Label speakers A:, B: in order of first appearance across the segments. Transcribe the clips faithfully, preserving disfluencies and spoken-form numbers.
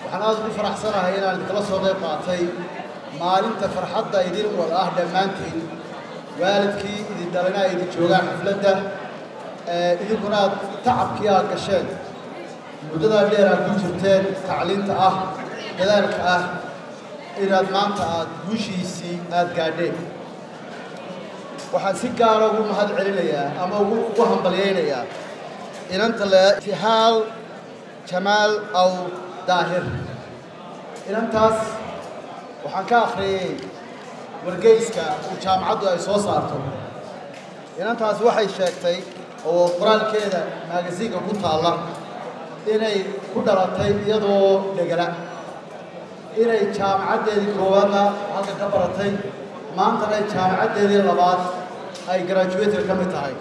A: waxaan aad ugu faraxsanahay inaan kala soo qayb qaatay maalinta farxadda idin wada ah dhammaantiin waalidkii idin dhalinaa idin joogaan xafladda idinkuna aad tacabkii aad gasheen muddada dheer aad ku jirteen tacliinta ah dadaalka ah inaad maanta aad guushiisii aad gaadheen waxaan si gaara ugu mahad celinayaa ama ugu hambalyaynayaa inanta le Tihaal Jamaal aw daahir inantaas waxaan ka akhriyay wargeyska uu jaamacaddu ay soo saarto inantaas waxay sheegtay oo qoraalkeeda magasiinka ku taala inay ku dhalatay iyadoo dhagala inay jaamacaddeedii koowaadna halka ka baratay maantana jaamacaddeedii labaad ay graduate ka mid tahay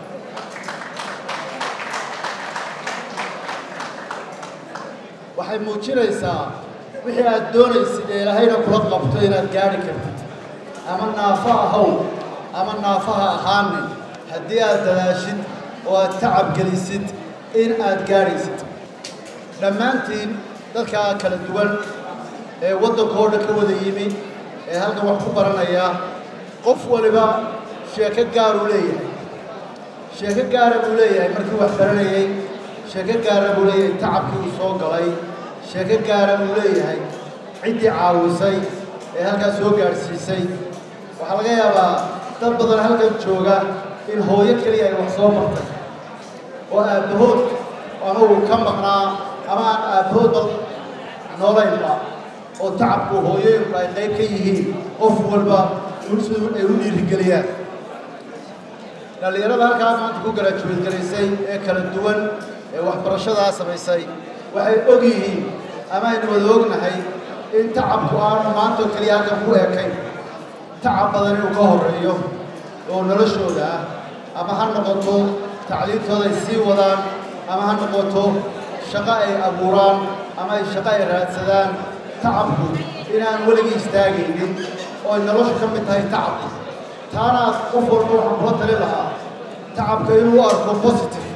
A: waxay muujinaysaa wixii aad doonaysid ee ilaahayna kula qabto inaad gaari kartid ama naafa ahow ama naafaha ahaanin haddii aad dadaashid oo aad tacab gelisid in aad gaaraysid dhammaantiin dadka kala duwan ee waddankoo dhan ka wada yimi ee halkan wax ku baranaya qof waliba sheeko gaar uu leeyahay sheeko gaara buu leeyahay markii wax baranayay sheeko gaara buu leeyahay tacabkii uu soo galay sheeko gaara buu leeyahay ciddii caawisay ee halkaas soo gaadhsiisay waxaa laga yaabaa dad badan halkan jooga in hooyo keliya ay wax soo martay oo aabbahood ama uu ka maqnaa ama aan aabbahoodba noolaynba oo tacabku hooyooyinku ay qayb ka yihiin qof walba ay u dhiirigeliyaan dhallinyarada halkaa maanta ku graduate garaysay ee kala duwan ee waxbarashadaa samaysay waxay og yihiin ama aynu wada ognahay in tacabku aanu maantoo keliya halkan ku ekayn tacab badan inuu ka horreeyo oo noloshooda ah ama ha noqoto tacliintooda ay sii wadaan ama ha noqoto shaqo ay abuuraan ama ay shaqo ay raadsadaan tacabku inaan weligii istaagaynin oo ay nolosha ka mid tahay tacabku taana qof walba waxaan kula tali lahaa tacabka inuu u arko positive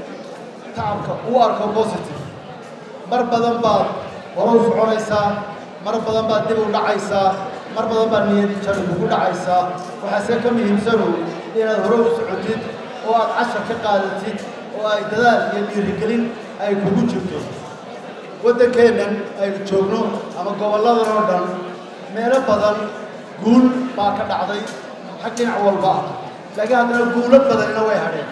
A: tacabka u arko positive mar badan baad hore u soconaysaa mar badan baad dib u dhacaysaa mar badan baad niyad jari kugu dhacaysaa waxaase ka muhiimsanu inaad hore u socotid oo aad cashar ka qaadatid oo ay dadaal iyo dhiirigelin ay kugu jirto waddankeennan aynu joogno ama gobolladan oo dhan meelo badan guul baa ka dhacday xag dhinac walba ah laakiin haddana guulo badanina way hadheen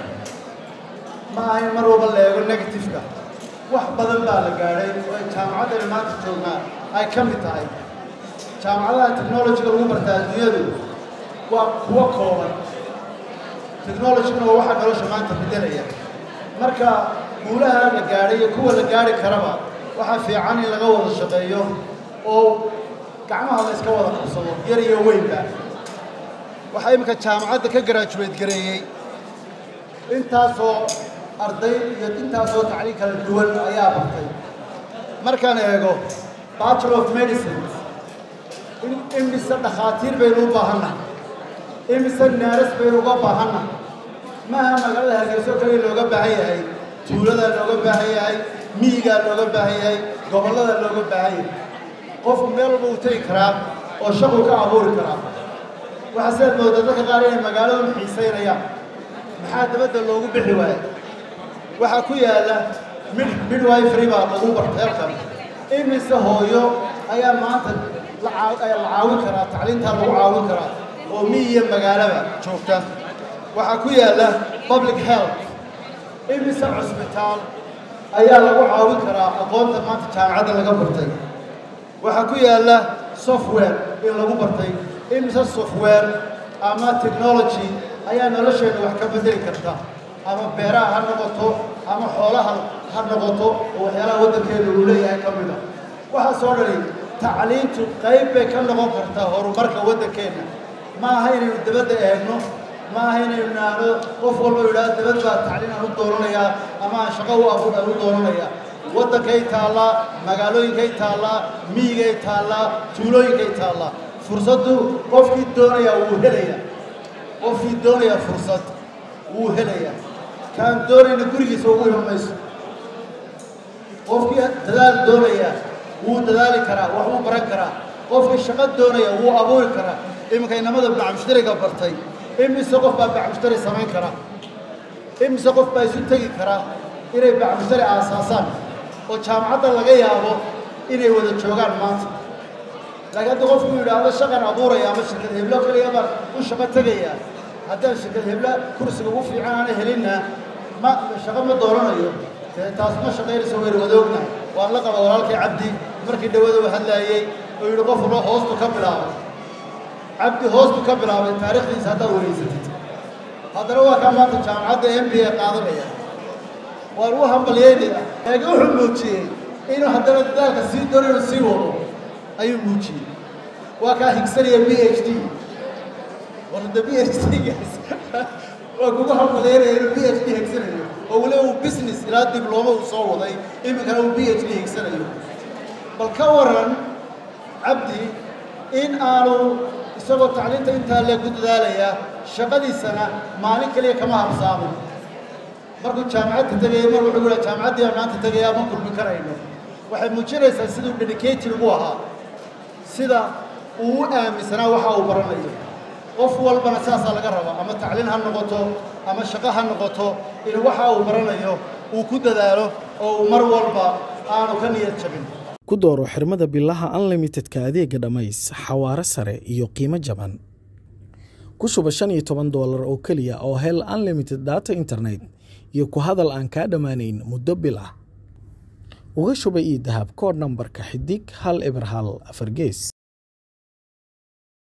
A: ma ahayn mar walba la eego negatifeka wax badan baa la gaadhay oo ay jaamacaddani maanta joognaa ay ka mid tahay jaamacadaha technologyga lagu bartaa adduunyadu waa kuwo kooban technologyguna waa waxaa nolosha maanta bedelaya marka guulaha la gaadhay iyo kuwa la gaari karaba waxaa fiican in laga wada shaqeeyo oo gacmaha la iska wada qabsado yar iyo weynba waxaa iminka jaamacadda ka graduate gareeyey intaasoo arday iyo intaasoo tacliin kala duwan ayaa bartay markaan eego bachelor of medicine imise dhakhaatiir baynu u baahannahay imise naaras baynu uga baahannahay maaha magaalada hargeyso kaliya looga baahan yahay tuuladaa looga baahan yahay miyigaa looga baahan yahay gobolladaa looga baahan yahay qofku meel walba uu tegi karaa oo shaqu ka abuuri karaa waxaa sidaad moodaa dadka qaar inay magaalada xiisaynayaan maxaa dabadda loogu bixi waaya waxaa ku yaalla mid midwifery baa lagu bartay halkan imise hooyo ayaa maanta la caawin karaa tacliintaa lagu caawin karaa oo miyi iyo magaalaba joogta waxaa ku yaalla public health imise cusbitaal ayaa lagu caawin karaa aqoonta maanta jaamacadda laga bartay waxaa ku yaalla software in lagu bartay imise software ama technology ayaa nolosheenna wax ka bedeli karta ama beeraha ha noqoto ama xoolaha ha noqoto oo waxyaalaha waddankeena uu leeyahay ka mid a waxaa soo dhali tacliintu qayb bay ka noqon kartaa horumarka waddankeenna ma aha inaynu dabadda eegno ma aha inaynu naano qof walba yidhaha dabad baa tacliin aan u doonanayaa ama aan shaqo u abuur aan u doonanayaa waddankay taallaa magaalooyinkay taallaa miyigay taallaa tuulooyinkay taallaa fursaddu qofkii doonayaa wuu helayaa qofkii doonayaa fursad wuu helayaa kaan doonayna gurigiisa ugu iman mayso qofkii dadaal doonaya wuu dadaali karaa wax uu baran karaa qofkii shaqo doonaya wuu abuuri karaa iminka inamada bacmushtariga bartay imise qof baa bacmushtari samayn kara imise qof baa isu tegi karaa inay bacmushtari aasaasaan oo jaamacadda laga yaabo inay wada joogaan maanta laakiin haddii qofku yidhaahdo shaqan abuuraya ama shirkad heblo kaliya baan u shaqo tegaya haddaan shirkad hebla kursiga ugu fiican aana helinna ma shaqo ma dooranayo taas ma shaqaynayso waynu wada ognahay waan la qaba walaalkii cabdi markii dhawada uu hadlaayey oo yidhi qof walba hoostu ka bilaabay cabdi hoostu ka bilaabay taariikhdiisa haddaad wareysatid haddana waa kaa maanta jaamacadda m b a qaadanaya waan u hambalyeynaya laakiin wuxuu muujiyey inuu haddana dadaalka sii doonayo sii wado ayuu muujiyey waa kaa higsanaya b h d warda b h d-gaas waa kugu hambalyeynaya inuu b h d higsanayo oo weliba uu business ilaa diblooma uu soo waday iminkana uu b h d higsanayo bal ka waran cabdi in aanu isagoo tacliinta intaa lee ku dadaalayaa shaqadiisana maalin kaliya kama habsaamin markuu jaamacadda tegaya mar wuxuu yidhaha jaamacaddii aan maanta tegayaa ma kulmi karayno waxay muujinaysaa siduu dedicated ugu ahaa sida uu u aaminsanaa waxa uu baranayo qof walbana saasaa laga rabaa ama tacliin ha noqoto ama shaqo ha noqoto in waxa uu baranayo uu ku dadaalo oo uu mar walba aanu ka niyad jabin
B: ku dooro xirmada billaha unlimitedka adeega dhamays xawaare sare iyo qiimo jaban ku shuba shan iyo toban doolar oo keliya oo hel unlimited data internet iyo ku hadal aan kaa dhammaanayn muddo bil ah uga shuba ii dahab koodh nambarka xidig hal eber hal afar gees